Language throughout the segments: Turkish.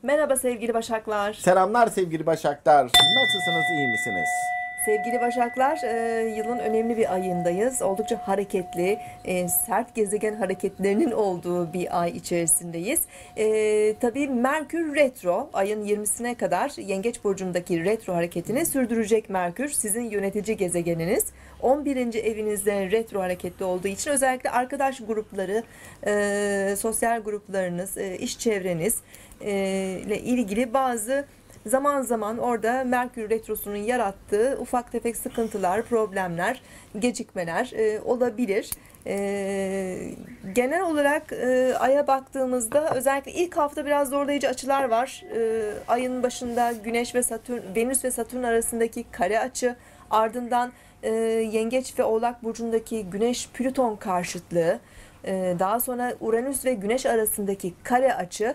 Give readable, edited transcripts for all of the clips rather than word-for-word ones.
Merhaba sevgili Başaklar. Selamlar sevgili Başaklar. Nasılsınız, iyi misiniz? Sevgili Başaklar, yılın önemli bir ayındayız. Oldukça hareketli, sert gezegen hareketlerinin olduğu bir ay içerisindeyiz. Tabii Merkür retro, ayın 20'sine kadar Yengeç burcundaki retro hareketini sürdürecek Merkür. Sizin yönetici gezegeniniz. 11. evinizde retro hareketli olduğu için özellikle arkadaş grupları, sosyal gruplarınız, iş çevreniz ile ilgili bazı zaman zaman orada Merkür Retrosu'nun yarattığı ufak tefek sıkıntılar, problemler, gecikmeler olabilir. Genel olarak Ay'a baktığımızda özellikle ilk hafta biraz zorlayıcı açılar var. Ayın başında Güneş ve Satürn, Venüs ve Satürn arasındaki kare açı, ardından Yengeç ve Oğlak burcundaki Güneş Plüton karşıtlığı, daha sonra Uranüs ve Güneş arasındaki kare açı,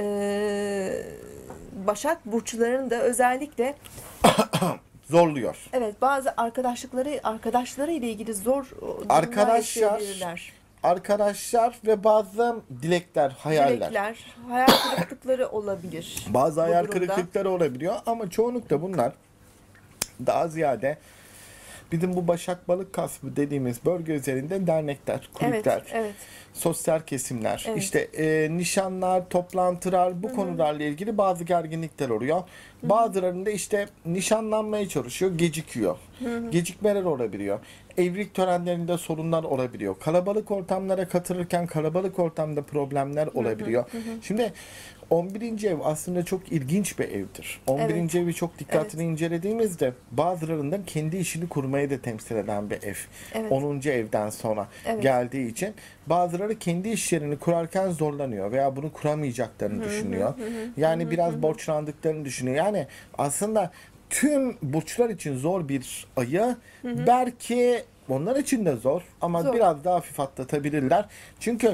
Başak burçlarının da özellikle Zorluyor. evet bazı arkadaşları ile ilgili zor durumlar yaşayabilirler. Arkadaşlar ve bazı dilekler, hayaller. Hayal kırıklıkları olabilir. Bazı bu hayal durumda. kırıklıkları olabiliyor ama çoğunlukla bunlar daha ziyade bizim bu Başak Balık kasbı dediğimiz bölge üzerinde dernekler, kulüpler, Evet. sosyal kesimler, Evet. işte nişanlar, toplantılar, bu konularla ilgili bazı gerginlikler oluyor. Bazılarında işte nişanlanmaya çalışıyor, gecikiyor. Gecikmeler olabiliyor. Evlilik törenlerinde sorunlar olabiliyor. Kalabalık ortamlara katılırken kalabalık ortamda problemler olabiliyor. Şimdi 11. ev aslında çok ilginç bir evdir. 11. evi çok dikkatli incelediğimizde bazılarının kendi işini kurmayı da temsil eden bir ev. Evet. 10. evden sonra geldiği için bazıları kendi iş yerini kurarken zorlanıyor veya bunu kuramayacaklarını düşünüyor. Yani biraz borçlandıklarını düşünüyor. Yani aslında tüm burçlar için zor bir ayı. Belki onlar için de zor ama Zor. biraz daha hafif atlatabilirler. Çünkü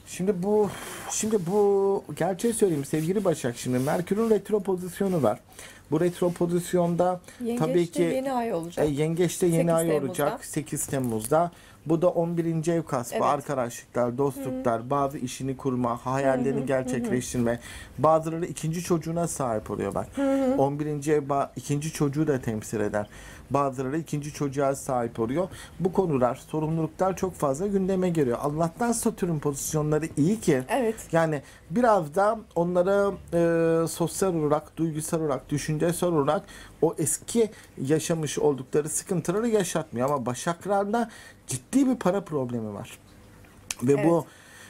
şimdi bu gerçeği söyleyeyim sevgili Başak, şimdi Merkür'ün retro pozisyonu var. Bu retro pozisyonda tabii Yengeç'te ki yeni ay olacak. Yengeç'te yeni 8 ay Temmuz'da. olacak 8 Temmuz'da. Bu da 11. ev kasbı, Evet. arkadaşlıklar, dostluklar, bazı işini kurma, hayallerini gerçekleştirme. Bazıları ikinci çocuğuna sahip oluyor bak. 11. ev ikinci çocuğu da temsil eder. Bazıları ikinci çocuğa sahip oluyor. Bu konular, sorumluluklar çok fazla gündeme geliyor. Allah'tan Satürn pozisyonları iyi ki. Evet. Yani biraz da onları sosyal olarak, duygusal olarak, düşüncesel olarak o eski yaşamış oldukları sıkıntıları yaşatmıyor. Ama Başaklar'da ciddi bir para problemi var. Ve bu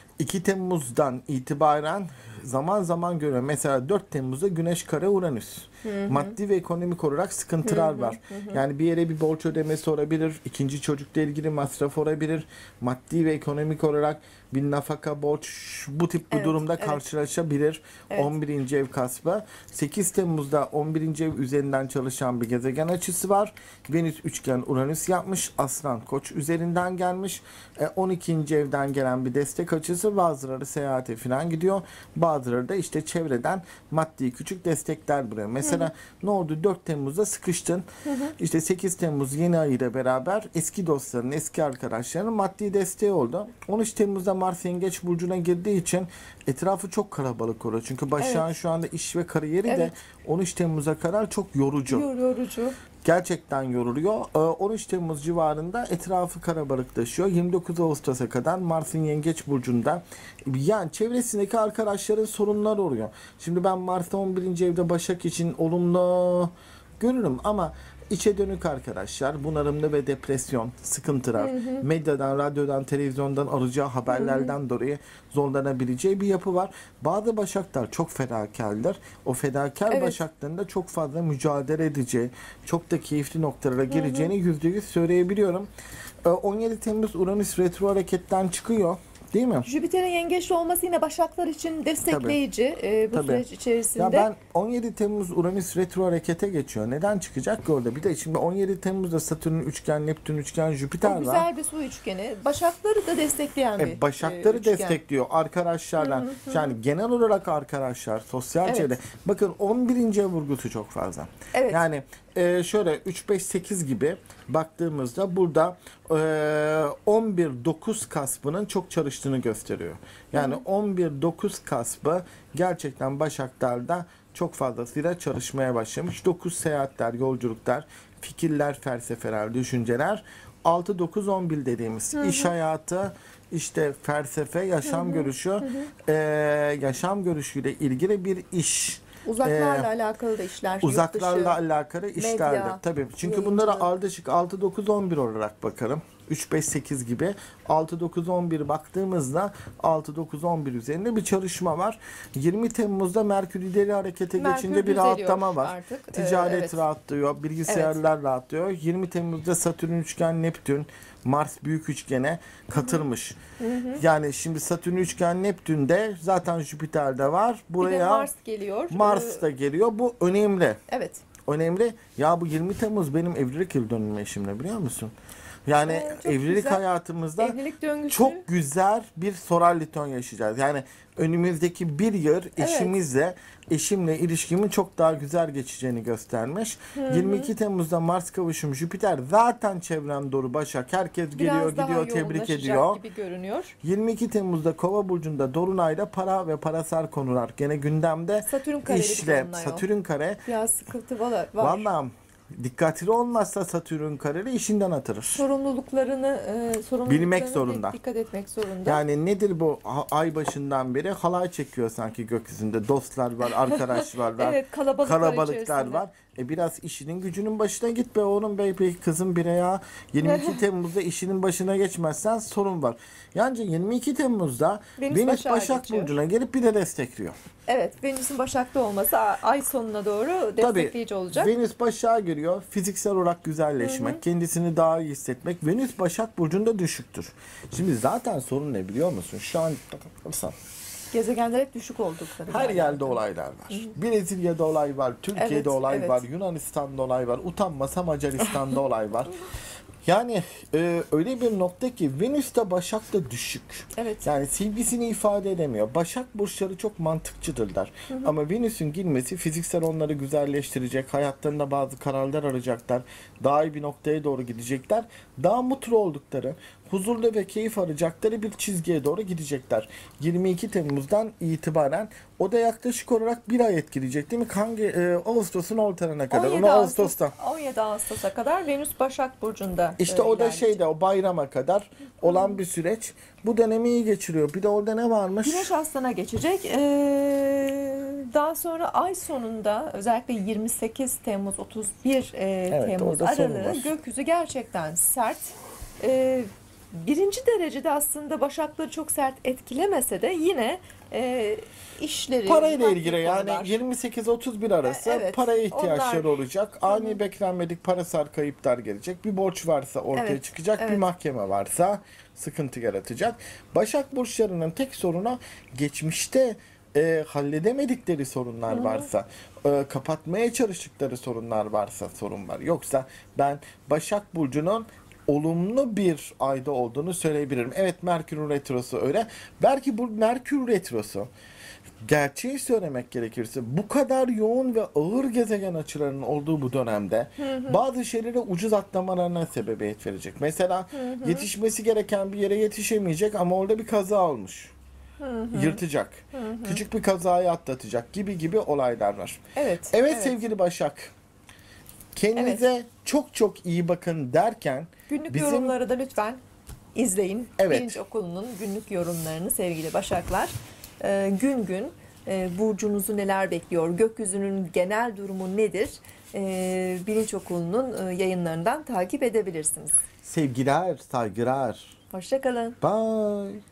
2 Temmuz'dan itibaren zaman zaman görüyorum. Mesela 4 Temmuz'da Güneş kare Uranüs. Maddi ve ekonomik olarak sıkıntılar var. Yani bir yere bir borç ödemesi olabilir. İkinci çocukla ilgili masraf olabilir. Maddi ve ekonomik olarak bir nafaka, borç, bu tip bir durumda karşılaşabilir. 11. ev kasbı. 8 Temmuz'da 11. ev üzerinden çalışan bir gezegen açısı var. Venüs üçgen Uranüs yapmış. Aslan Koç üzerinden gelmiş. 12. evden gelen bir destek açısı, bazıları seyahate falan gidiyor. Bazıları da işte çevreden maddi küçük destekler buluyor. Mesela ne oldu? 4 Temmuz'da sıkıştın. İşte 8 Temmuz yeni ay ile beraber eski dostların, eski arkadaşlarının maddi desteği oldu. 13 Temmuz'da Mars Yengeç burcuna girdiği için etrafı çok kalabalık oluyor. Çünkü Başak'ın şu anda iş ve kariyeri de 13 Temmuz'a kadar çok yorucu. Yorucu. Gerçekten yoruluyor. 13 Temmuz civarında etrafı kalabalıklaşıyor. 29 Ağustos'a kadar Mars'ın Yengeç burcunda. Yani çevresindeki arkadaşların sorunları oluyor. Şimdi ben Mars'ta 11. evde Başak için olumlu görürüm ama içe dönük arkadaşlar, bunalımlı ve depresyon, sıkıntılar, medyadan, radyodan, televizyondan alacağı haberlerden dolayı zorlanabileceği bir yapı var. Bazı Başaklar çok fedakarlar. O fedakar Başakların da çok fazla mücadele edeceği, çok da keyifli noktalara geleceğini %100 söyleyebiliyorum. 17 Temmuz Uranüs retro hareketten çıkıyor. Değil mi? Jüpiter'in yengeçli olması yine Başaklar için destekleyici bu süreç içerisinde. Ya ben 17 Temmuz Uranüs retro harekete geçiyor. Neden çıkacak ki orada? Bir de şimdi 17 Temmuz'da Satürn üçgen, Neptün üçgen, Jüpiter var. Güzel bir su üçgeni. Başakları da destekleyen bir Başakları üçgen. destekliyor arkadaşlarla. Yani genel olarak arkadaşlar, sosyal çevre. Bakın 11. ev vurgusu çok fazla. Evet. Yani şöyle 3, 5, 8 gibi baktığımızda burada 11-9 kaspının çok çalıştığını gösteriyor. Yani 11-9 kaspı gerçekten Başaklar'da çok fazlasıyla çalışmaya başlamış. 9 seyahatler, yolculuklar, fikirler, felsefeler, düşünceler. 6-9-11 dediğimiz iş hayatı, işte felsefe, yaşam görüşü, yaşam görüşüyle ilgili bir iş. Uzaklarla alakalı da işler. Uzaklarla yurt dışı, alakalı işlerdir. medya, Tabii. Çünkü yayıncılık. bunları ardışık 6, 9, 11 olarak bakalım. 3, 5, 8 gibi 6, 9, 11 baktığımızda 6, 9, 11 üzerinde bir çalışma var. 20 Temmuz'da Merkür ileri harekete Merkür geçince bir düzeliyor rahatlama var. artık. Ticaret Evet. rahatlıyor, bilgisayarlar rahatlıyor. 20 Temmuz'da Satürn üçgen Neptün, Mars büyük üçgene katılmış. Yani şimdi Satürn üçgen Neptün'de zaten Jüpiter'de var. Bir de Buraya Mars geliyor. Mars da geliyor. Bu önemli. Evet. Önemli. Ya bu 20 Temmuz benim evlilik yıl dönümü eşimle, biliyor musun? Yani Çok evlilik güzel. hayatımızda Evlilik döngüsü. çok güzel bir soralliton yaşayacağız. Yani önümüzdeki bir yıl eşimle ilişkimin çok daha güzel geçeceğini göstermiş. 22 Temmuz'da Mars kavuşum Jüpiter zaten çevrem doğru Başak. Herkes geliyor, Biraz gidiyor, daha tebrik yoğunlaşacak ediyor. gibi görünüyor. 22 Temmuz'da Kova burcunda dolunayda para ve parasal konular gene gündemde. Satürn kareli bir İşle dolunay o. Satürn kare. Biraz sıkıntı var. Vallahi dikkatli olmazsa Satürn kareli işinden atırır. Sorumluluklarını Bilmek zorunda. Dikkat etmek zorunda. Yani nedir bu ay başından beri halay çekiyor sanki gökyüzünde. Dostlar var, arkadaşlar var, Evet, kalabalıklar içerisinde. var. Biraz işinin gücünün başına git be oğlum be kızım bire ya. 22 Temmuz'da işinin başına geçmezsen sorun var. Yani 22 Temmuz'da Venüs Başak geçiyor. Burcu'na gelip bir de destekliyor. Evet, Venüs'ün Başak'ta olması ay sonuna doğru destekleyici olacak. Venüs Başak'a giriyor. Fiziksel olarak güzelleşmek, kendisini daha iyi hissetmek. Venüs Başak Burcu'nda düşüktür. Şimdi zaten sorun ne biliyor musun? Şu an Gezegenler hep düşük oldukları. her yerde olaylar var. Brezilya'da olay var, Türkiye'de Evet, olay evet. var, Yunanistan'da olay var, utanmasa Macaristan'da olay var. Yani öyle bir nokta ki Venüs de Başak'ta düşük. Evet. Yani sevgisini ifade edemiyor. Başak burçları çok mantıkçıdırlar. Ama Venüs'ün girmesi fiziksel onları güzelleştirecek. Hayatlarında bazı kararlar alacaklar. Daha iyi bir noktaya doğru gidecekler. Daha mutlu oldukları, huzurlu ve keyif arayacakları bir çizgiye doğru gidecekler. 22 Temmuz'dan itibaren o da yaklaşık olarak bir ay etkileyecek değil mi? Hangi Ağustos'un ortalarına kadar. 17 Onu Ağustos'ta. 17 Ağustos'a kadar Venüs Başak Burcu'nda. İşte o da ilerleyecek. o bayrama kadar olan bir süreç. Bu dönemi iyi geçiriyor. Bir de orada ne varmış? Güneş Aslan'a geçecek. Daha sonra ay sonunda özellikle 28 Temmuz 31 Temmuz orada sorun aralığı var. gökyüzü gerçekten sert. Birinci derecede aslında Başakları çok sert etkilemese de yine işleri, Parayla maddi ilgili yani konular. 28-31 arası Evet, paraya ihtiyaçları onlar- olacak. Ani beklenmedik parasal kayıplar gelecek. Bir borç varsa ortaya Evet, çıkacak. Bir evet. mahkeme varsa sıkıntı yaratacak. Başak burçlarının tek sorunu geçmişte halledemedikleri sorunlar varsa, kapatmaya çalıştıkları sorunlar varsa sorun var. Yoksa ben Başak Burcu'nun olumlu bir ayda olduğunu söyleyebilirim. Evet, Merkür Retrosu öyle. Belki bu Merkür Retrosu, gerçeği söylemek gerekirse, bu kadar yoğun ve ağır gezegen açılarının olduğu bu dönemde bazı şeylere ucuz atlamalarına sebebiyet verecek. Mesela yetişmesi gereken bir yere yetişemeyecek ama orada bir kaza olmuş. Yırtacak. Küçük bir kazayı atlatacak gibi olaylar var. Evet. Evet sevgili Başak. Kendinize çok çok iyi bakın derken Günlük bizim yorumları da lütfen izleyin. Evet. Bilinç Okulu'nun günlük yorumlarını sevgili Başaklar. Gün gün burcunuzu neler bekliyor, gökyüzünün genel durumu nedir? Bilinç Okulu'nun yayınlarından takip edebilirsiniz. sevgiler, saygılar. Hoşça kalın. Bye.